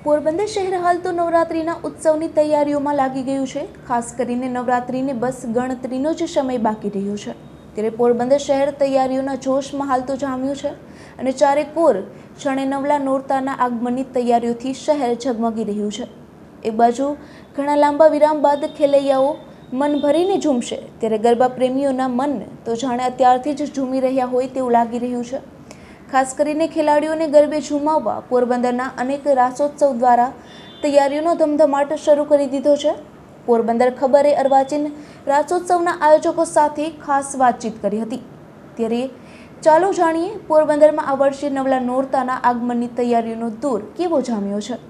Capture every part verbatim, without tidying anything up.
પોરબંદર શહેર હાલ તો નવરાત્રિના ઉત્સવની તૈયારીઓમાં લાગી ગયું છે। ખાસ કરીને નવરાત્રિને બસ ગણતરીનો જ સમય બાકી રહ્યો છે, ત્યારે પોરબંદર શહેર તૈયારીઓના જોશમાં હાલ તો જામ્યું છે અને ચારેકોર ક્ષણે નવલા નોરતાના આગમનની તૈયારીઓથી શહેર ઝગમગી રહ્યું છે। એક બાજુ ઘણા લાંબા વિરામ બાદ ખેલૈયાઓ મન ભરીને ઝૂમશે, ત્યારે ગરબા પ્રેમીઓના મન તો જાણે અત્યારથી જ ઝૂમી રહ્યા હોય તેવું લાગી રહ્યું છે। ખાસ કરીને ખેલાડીઓને ગરબે ઝુમાવવા પોરબંદરના અનેક રાસોત્સવ દ્વારા તૈયારીઓનો ધમધમાટ શરૂ કરી દીધો છે। પોરબંદર ખબરે અર્વાચીન રાસોત્સવના આયોજકો સાથે ખાસ વાતચીત કરી હતી, ત્યારે ચાલો જાણીએ પોરબંદરમાં આ વર્ષે નવલા નોરતાના આગમનની તૈયારીઓનો દોર કેવો જામ્યો છે।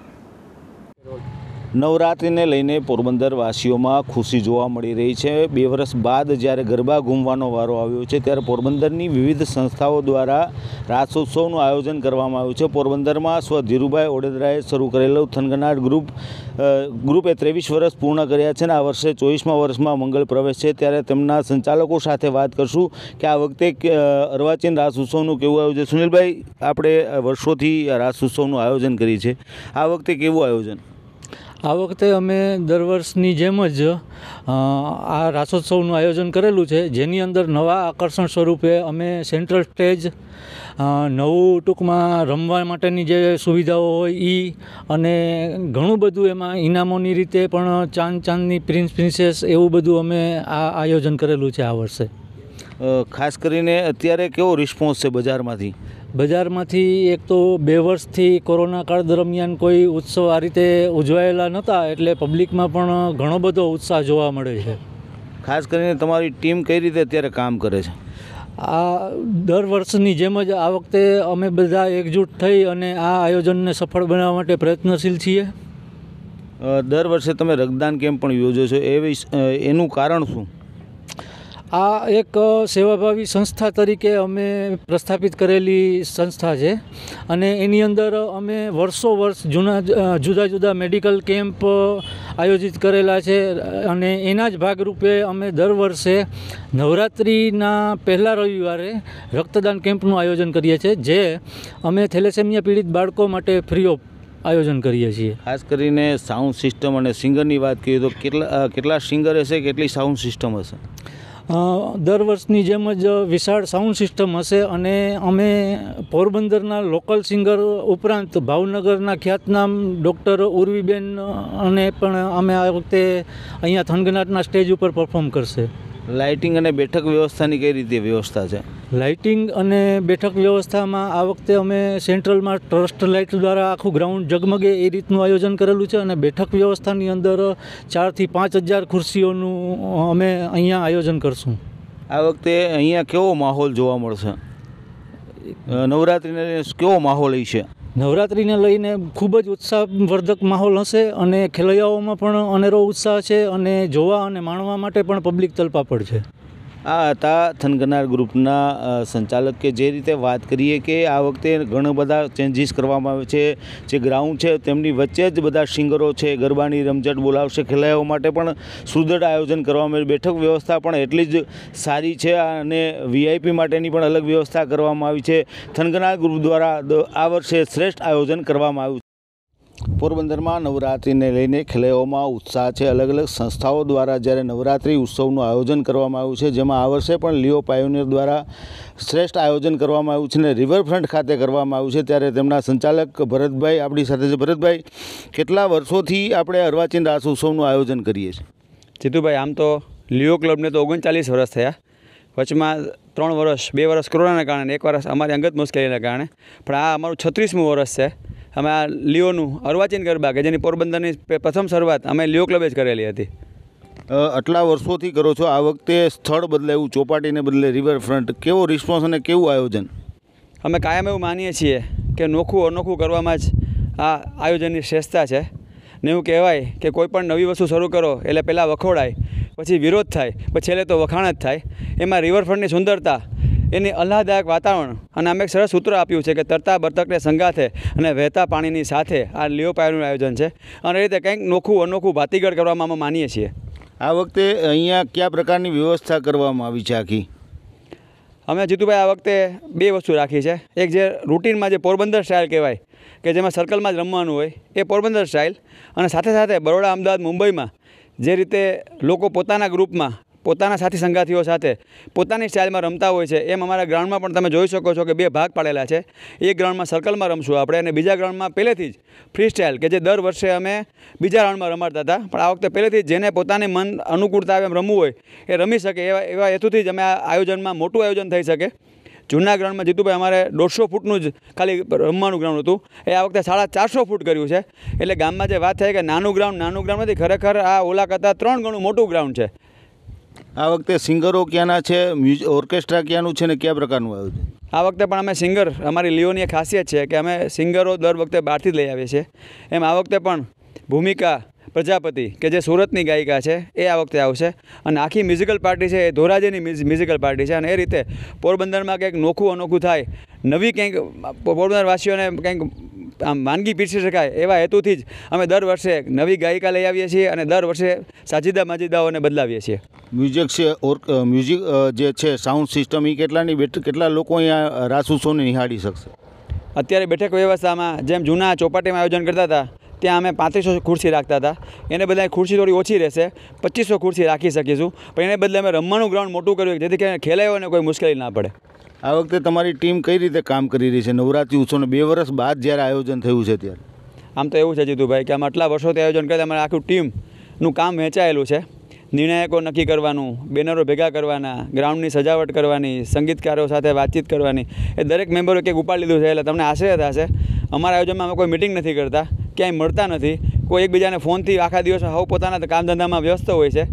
નવરાત્રિને લઈને પોરબંદર વાસીઓમાં ખુશી જોવા મળી રહી છે। બે વર્ષ બાદ જ્યારે ગરબા ઘૂમવાનો વારો આવ્યો છે, ત્યારે પોરબંદરની વિવિધ સંસ્થાઓ દ્વારા રાસોત્સવનું આયોજન કરવામાં આવ્યું છે। પોરબંદરમાં સ્વ ધીરુભાઈ ઓડેદરાએ શરૂ કરેલું થનગનાટ ગ્રુપ ગ્રુપે ત્રેવીસ વર્ષ પૂર્ણ કર્યા છે અને આ વર્ષે ચોવીસમા વર્ષમાં મંગળ પ્રવેશ છે, ત્યારે તેમના સંચાલકો સાથે વાત કરશું કે આ વખતે અર્વાચીન રાસ ઉત્સવનું કેવું આયોજન। સુનિલભાઈ, આપણે વર્ષોથી રાસ ઉત્સવનું આયોજન કરી છે, આ વખતે કેવું આયોજન? આ વખતે અમે દર વર્ષની જેમ જ આ રાસોત્સવનું આયોજન કરેલું છે, જેની અંદર નવા આકર્ષણ સ્વરૂપે અમે સેન્ટ્રલ સ્ટેજ, નવું ટૂંકમાં રમવા માટેની જે સુવિધાઓ હોય એ અને ઘણું બધું એમાં ઇનામોની રીતે પણ ચાંદ ચાંદની પ્રિન્સ પ્રિન્સેસ એવું બધું અમે આ આયોજન કરેલું છે આ વર્ષે। ખાસ કરીને અત્યારે કેવો રિસ્પોન્સ છે બજારમાંથી? બજારમાંથી એક તો બે વર્ષથી કોરોના કાળ દરમિયાન કોઈ ઉત્સવ આ રીતે ઉજવાયેલા નહોતા, એટલે પબ્લિકમાં પણ ઘણો બધો ઉત્સાહ જોવા મળે છે। ખાસ કરીને તમારી ટીમ કઈ રીતે અત્યારે કામ કરે છે? આ દર વર્ષની જેમ જ આ વખતે અમે બધા એકજૂટ થઈ અને આ આયોજનને સફળ બનાવવા માટે પ્રયત્નશીલ છીએ। દર વર્ષે તમે રક્તદાન કેમ્પ પણ યોજો છો, એ એનું કારણ શું? આ એક સેવાભાવી સંસ્થા તરીકે અમે પ્રસ્થાપિત કરેલી સંસ્થા છે અને એની અંદર અમે વર્ષો વર્ષ જૂના જુદા જુદા મેડિકલ કેમ્પ આયોજિત કરેલા છે અને એના જ ભાગરૂપે અમે દર વર્ષે નવરાત્રિના પહેલા રવિવારે રક્તદાન કેમ્પનું આયોજન કરીએ છીએ, જે અમે થેલેસેમિયા પીડિત બાળકો માટે ફ્રી ઓફ આયોજન કરીએ છીએ। ખાસ કરીને સાઉન્ડ સિસ્ટમ અને સિંગરની વાત કરીએ તો કેટલા કેટલા સિંગર હશે, કેટલી સાઉન્ડ સિસ્ટમ હશે? દર વર્ષની જેમ જ વિશાળ સાઉન્ડ સિસ્ટમ હશે અને અમે પોરબંદરના લોકલ સિંગર ઉપરાંત ભાવનગરના ખ્યાતનામ ડૉક્ટર ઉર્વીબેન અને પણ અમે આ વખતે અહીંયા થનગનાટના સ્ટેજ ઉપર પરફોર્મ કરશે। લાઇટિંગ અને બેઠક વ્યવસ્થાની કઈ રીતે વ્યવસ્થા છે? લાઇટિંગ અને બેઠક વ્યવસ્થામાં આ વખતે અમે સેન્ટ્રલમાં ટ્રસ્ટ લાઇટ દ્વારા આખું ગ્રાઉન્ડ ઝગમગે એ રીતનું આયોજન કરેલું છે અને બેઠક વ્યવસ્થાની અંદર ચારથી પાંચ હજાર ખુરશીઓનું અમે અહીંયા આયોજન કરશું। આ વખતે અહીંયા કેવો માહોલ જોવા મળશે? નવરાત્રિને કેવો માહોલ છે? નવરાત્રિને લઈને ખૂબ જ ઉત્સાહવર્ધક માહોલ હશે અને ખેલૈયાઓમાં પણ અનેરો ઉત્સાહ છે અને જોવા અને માણવા માટે પણ પબ્લિક તલપાપડ છે। આ હતા થનગનાટ ગ્રુપના સંચાલક કે જે રીતે વાત કરીએ કે આ વખતે ઘણા બધા ચેન્જીસ કરવામાં આવે છે। જે ગ્રાઉન્ડ છે તેમની વચ્ચે જ બધા સિંગરો છે ગરબાની રમઝટ બોલાવશે, ખેલૈયાઓ માટે પણ સુદૃઢ આયોજન કરવામાં આવે। બેઠક વ્યવસ્થા પણ એટલી જ સારી છે અને વીઆઈપી માટેની પણ અલગ વ્યવસ્થા કરવામાં આવી છે। થનગનાટ ગ્રુપ દ્વારા આ વર્ષે શ્રેષ્ઠ આયોજન કરવામાં આવ્યું। પોરબંદરમાં નવરાત્રિને લઈને ખેલૈયાઓમાં ઉત્સાહ છે। અલગ અલગ સંસ્થાઓ દ્વારા જ્યારે નવરાત્રિ ઉત્સવનું આયોજન કરવામાં આવ્યું છે, જેમાં આ વર્ષે પણ લિયો પાયોનિયર દ્વારા શ્રેષ્ઠ આયોજન કરવામાં આવ્યું છે અને રિવરફ્રન્ટ ખાતે કરવામાં આવ્યું છે, ત્યારે તેમના સંચાલક ભરતભાઈ આપણી સાથે છે। ભરતભાઈ, કેટલા વર્ષોથી આપણે અર્વાચીન રાસ ઉત્સવનું આયોજન કરીએ છીએ? જીતુભાઈ, આમ તો લિયો ક્લબને તો ઓગણચાલીસ વર્ષ થયા, વચમાં ત્રણ વર્ષ બે વર્ષ કોરોનાના કારણે, એક વર્ષ અમારી અંગત મુશ્કેલીના કારણે, પણ આ અમારું છત્રીસમું વર્ષ છે। અમે આ લિયોનું અર્વાચીન ગરબા કે જેની પોરબંદરની પ્રથમ શરૂઆત અમે લિયો ક્લબે જ કરેલી હતી। આટલા વર્ષોથી કરો છો, આ વખતે સ્થળ બદલાયું, ચોપાટીને બદલે રિવરફ્રન્ટ, કેવો રિસ્પોન્સ અને કેવું આયોજન? અમે કાયમ એવું માનીએ છીએ કે નોખું અનોખું કરવામાં જ આ આયોજનની શ્રેષ્ઠતા છે ને એવું કહેવાય કે કોઈ પણ નવી વસ્તુ શરૂ કરો એટલે પહેલાં વખોડાય, પછી વિરોધ થાય, પછી છેલ્લે તો વખાણ જ થાય। એમાં રિવરફ્રન્ટની સુંદરતા, એની આહ્લાદક વાતાવરણ અને અમે એક સરસ સૂત્ર આપ્યું છે કે તરતા બરતકને સંગાથે અને વહેતા પાણીની સાથે આ લિયો પાયોનું આયોજન છે અને એ રીતે કંઈક નોખું અનોખું ભાતીગળ કરવામાં અમે માનીએ છીએ। આ વખતે અહીંયા કયા પ્રકારની વ્યવસ્થા કરવામાં આવી છે આખી? અમે જીતુભાઈ આ વખતે બે વસ્તુ રાખી છે. એક જે રૂટીનમાં જે પોરબંદર સ્ટાઇલ કહેવાય કે જેમાં સર્કલમાં જ રમવાનું હોય એ પોરબંદર સ્ટાઇલ, અને સાથે સાથે બરોડા, અમદાવાદ, મુંબઈમાં જે રીતે લોકો પોતાના ગ્રુપમાં પોતાના સાથી સંગાથીઓ સાથે પોતાની સ્ટાઇલમાં રમતા હોય છે, એમ અમારા ગ્રાઉન્ડમાં પણ તમે જોઈ શકો છો કે બે ભાગ પાડેલા છે. એક ગ્રાઉન્ડમાં સર્કલમાં રમશું આપણે, અને બીજા ગ્રાઉન્ડમાં પહેલેથી જ ફ્રી સ્ટાઇલ કે જે દર વર્ષે અમે બીજા રાઉન્ડમાં રમાડતા હતા, પણ આ વખતે પહેલેથી જ જેને પોતાની મન અનુકૂળતા આવે એમ રમવું હોય એ રમી શકે એવા એવા હેતુથી જ અમે આ આયોજનમાં મોટું આયોજન થઈ શકે. જૂના ગ્રાઉન્ડમાં જીતુભાઈ અમારે દોઢસો ફૂટનું જ ખાલી રમવાનું ગ્રાઉન્ડ હતું, એ આ વખતે સાડા ચારસો ફૂટ કર્યું છે. એટલે ગામમાં જે વાત થાય કે નાનું ગ્રાઉન્ડ નાનું ગ્રાઉન્ડ નથી, ખરેખર આ ઓલા કરતાં ત્રણ ગણું મોટું ગ્રાઉન્ડ છે. આ વખતે સિંગરો ક્યાંના છે, મ્યુઝિક ઓર્કેસ્ટ્રા ક્યાંનું છે ને કયા પ્રકારનું આયોજન? આ વખતે પણ અમે સિંગર, અમારી લિયોની એક ખાસિયત છે કે અમે સિંગરો દર વખતે બહારથી જ લઈ આવીએ છીએ. એમ આ વખતે પણ ભૂમિકા પ્રજાપતિ કે જે સુરતની ગાયિકા છે એ આ વખતે આવશે, અને આખી મ્યુઝિકલ પાર્ટી છે એ ધોરાજીની મ્યુઝિકલ પાર્ટી છે. અને એ રીતે પોરબંદરમાં કંઈક નોખું અનોખું થાય, નવી કંઈક પોરબંદરવાસીઓને કંઈક આમ વાનગી પીરસી શકાય એવા હેતુથી જ અમે દર વર્ષે નવી ગાયિકા લઈ આવીએ છીએ અને દર વર્ષે સાજીદા માજીદાઓને બદલાવીએ છીએ. મ્યુઝિક છે ઓર મ્યુઝિક જે છે સાઉન્ડ સિસ્ટમ એ કેટલાની બેઠ કેટલા લોકો અહીંયા રાસ ઉત્સવને નિહાળી શકશે? અત્યારે બેઠક વ્યવસ્થામાં જેમ જૂના ચોપાટીમાં આયોજન કરતા હતા ત્યાં અમે પાંત્રીસો ખુરશી રાખતા હતા, એને બદલે ખુરશી થોડી ઓછી રહેશે, પચીસો ખુરશી રાખી શકીશું, પણ એને બદલે અમે રમવાનું ગ્રાઉન્ડ મોટું કર્યું જેથી કરીને ખેલાડીઓને કોઈ મુશ્કેલી ના પડે. આ વખતે તમારી ટીમ કઈ રીતે કામ કરી રહી છે નવરાત્રિ ઉત્સવને બે વર્ષ બાદ જ્યારે આયોજન થયું છે ત્યારે? આમ તો એવું છે જીતુભાઈ કે અમે આટલા વર્ષોથી આયોજન કરીએ, અમારે આખું ટીમનું કામ વહેંચાયેલું છે. નિર્ણાયકો નક્કી કરવાનું, બેનરો ભેગા કરવાના, ગ્રાઉન્ડની સજાવટ કરવાની, સંગીતકારો સાથે વાતચીત કરવાની, એ દરેક મેમ્બરો કંઈક ઉપાડી લીધું છે. એટલે તમને આશ્ચર્ય થશે, અમારા આયોજનમાં અમે કોઈ મિટિંગ નથી કરતા, ક્યાંય મળતા નથી, કોઈ એકબીજાને ફોનથી આખા દિવસ હવે પોતાના કામ ધંધામાં વ્યસ્ત હોય છે,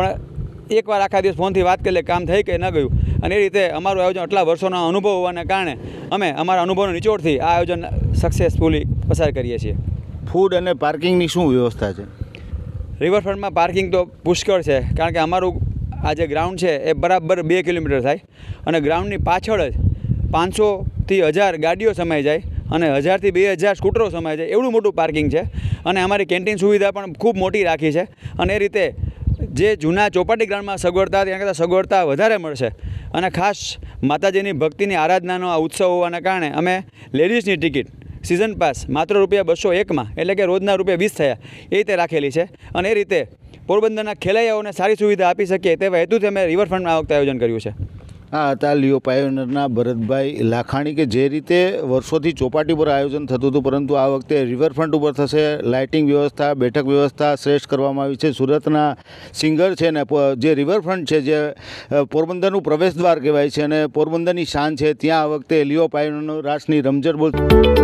પણ એકવાર આખા દિવસ ફોનથી વાત કરી લે કામ થઈ કે ન ગયું. અને એ રીતે અમારું આયોજન આટલા વર્ષોનો અનુભવ હોવાને કારણે અમે અમારા અનુભવનો નિચોડથી આ આયોજન સક્સેસફુલી પસાર કરીએ છીએ. ફૂડ અને પાર્કિંગની શું વ્યવસ્થા છે? રિવરફ્રન્ટમાં પાર્કિંગ તો પુષ્કળ છે, કારણ કે અમારું આ જે ગ્રાઉન્ડ છે એ બરાબર બે કિલોમીટર થાય, અને ગ્રાઉન્ડની પાછળ જ પાંચસોથી હજાર ગાડીઓ સમાઈ જાય અને હજારથી બે હજાર સ્કૂટરો સમાઈ જાય એવું મોટું પાર્કિંગ છે. અને અમારી કેન્ટીન સુવિધા પણ ખૂબ મોટી રાખી છે, અને એ રીતે જે જૂના ચોપાટી ગ્રાઉન્ડમાં સગવડતા હતી એના કરતાં સગવડતા વધારે મળશે. અને ખાસ માતાજીની ભક્તિની આરાધનાનો આ ઉત્સવ હોવાના કારણે અમે લેડીઝની ટિકિટ સિઝન પાસ માત્ર રૂપિયા બસો એકમાં, એટલે કે રોજના રૂપિયા વીસ થયા, એ રીતે રાખેલી છે. અને એ રીતે પોરબંદરના ખેલૈયાઓને સારી સુવિધા આપી શકીએ તેવા હેતુથી અમે રિવરફ્રન્ટમાં આ વખતે આયોજન કર્યું છે. આ હતા લિયો પાયોનરના ભરતભાઈ લાખાણી કે જે રીતે વર્ષોથી ચોપાટી પર આયોજન થતું હતું, પરંતુ આ વખતે રિવરફ્રન્ટ ઉપર થશે. લાઇટિંગ વ્યવસ્થા, બેઠક વ્યવસ્થા શ્રેષ્ઠ કરવામાં આવી છે. સુરતના સિંગર છે ને જે રિવરફ્રન્ટ છે જે પોરબંદરનું પ્રવેશદ્વાર કહેવાય છે અને પોરબંદરની શાન છે, ત્યાં આ વખતે લિયો પાયોનર રાસની રમઝટ બોલ